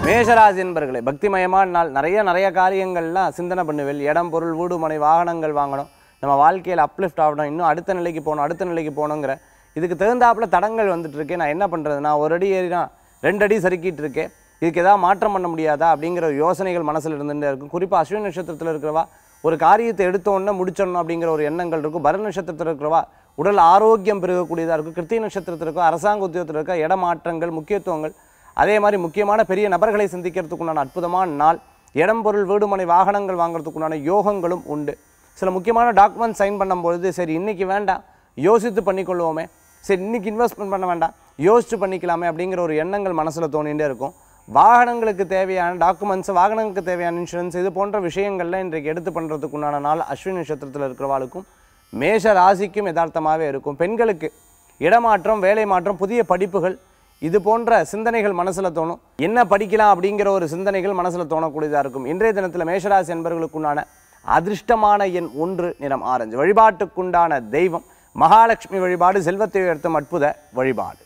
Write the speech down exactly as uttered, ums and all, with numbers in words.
மேஷராசி என்பர்களே, பக்திமயமான நாள். நிறைய நிறைய காரியங்கள்லாம் சிந்தனை பண்ணுவேன். இடம், பொருள், வீடு, மனை, வாகனங்கள் வாங்கணும், நம்ம வாழ்க்கையில் அப்லிஃப்ட் ஆகணும், இன்னும் அடுத்த நிலைக்கு போகணும், அடுத்த நிலைக்கு போகணுங்கிற இதுக்கு தகுந்தாப்புல தடங்கள் வந்துட்டு இருக்கேன். நான் என்ன பண்ணுறது? நான் ஒரு அடி ஏறினா ரெண்டு அடி சறுக்கிட்டு இருக்கேன். இதுக்கு ஏதாவது மாற்றம் பண்ண முடியாதா அப்படிங்கிற யோசனைகள் மனசில் இருந்துகிட்டே இருக்கும். குறிப்பாக அஸ்வினி நட்சத்திரத்தில் இருக்கிறவா ஒரு காரியத்தை எடுத்தோன்னே முடிச்சிடணும் அப்படிங்கிற ஒரு எண்ணங்கள் இருக்கும். பரணி நட்சத்திரத்தில் இருக்கிறவா உடல் ஆரோக்கியம் பெருகக்கூடியதாக இருக்கும். கிருத்திகை நட்சத்திரத்தில் இருக்க அரசாங்க உத்தியோகத்தில் இருக்க இடமாற்றங்கள், முக்கியத்துவங்கள், அதே மாதிரி முக்கியமான பெரிய நபர்களை சந்திக்கிறதுக்குண்டான அற்புதமான நாள். இடம், பொருள், வீடு, மனை, வாகனங்கள் வாங்குறதுக்குண்டான யோகங்களும் உண்டு. சில முக்கியமான டாக்குமெண்ட் சைன் பண்ணும்பொழுது சரி இன்றைக்கி வேண்டாம், யோசித்து பண்ணிக்கொள்வோமே, சரி இன்றைக்கி இன்வெஸ்ட்மெண்ட் பண்ண வேண்டாம், யோசித்து பண்ணிக்கலாமே அப்படிங்கிற ஒரு எண்ணங்கள் மனசில் தோணிகிட்டே இருக்கும். வாகனங்களுக்கு தேவையான டாக்குமெண்ட்ஸ், வாகனங்களுக்கு தேவையான இன்சூரன்ஸ், இது போன்ற விஷயங்கள்லாம் இன்றைக்கு எடுத்து பண்ணுறதுக்குண்டான நாள் அஸ்வினி நட்சத்திரத்தில் இருக்கிறவாளுக்கும் மேஷ ராசிக்கும் யதார்த்தமாகவே இருக்கும். பெண்களுக்கு இடமாற்றம், வேலை மாற்றம், புதிய படிப்புகள், இது போன்ற சிந்தனைகள் மனசில் தோணும். என்ன படிக்கலாம் அப்படிங்கிற ஒரு சிந்தனைகள் மனசில் தோணக்கூடியதாக இருக்கும். இன்றைய தினத்தில் மேஷராசி என்பவர்களுக்குண்டான அதிர்ஷ்டமான எண் ஒன்று, நிறம் ஆரஞ்சு. வழிபாட்டுக்குண்டான தெய்வம் மகாலட்சுமி வழிபாடு. செல்வத்தை உயர்த்தும் அற்புத வழிபாடு.